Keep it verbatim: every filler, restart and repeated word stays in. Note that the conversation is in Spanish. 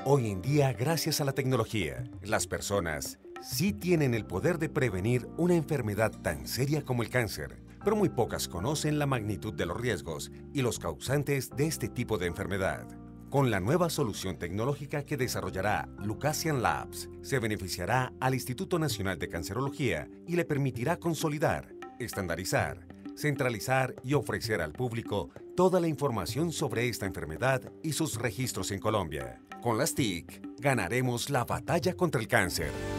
Hoy en día, gracias a la tecnología, las personas sí tienen el poder de prevenir una enfermedad tan seria como el cáncer, pero muy pocas conocen la magnitud de los riesgos y los causantes de este tipo de enfermedad. Con la nueva solución tecnológica que desarrollará Lucasian Labs, se beneficiará al Instituto Nacional de Cancerología y le permitirá consolidar, estandarizar, centralizar y ofrecer al público toda la información sobre esta enfermedad y sus registros en Colombia. Con las T I C, ganaremos la batalla contra el cáncer.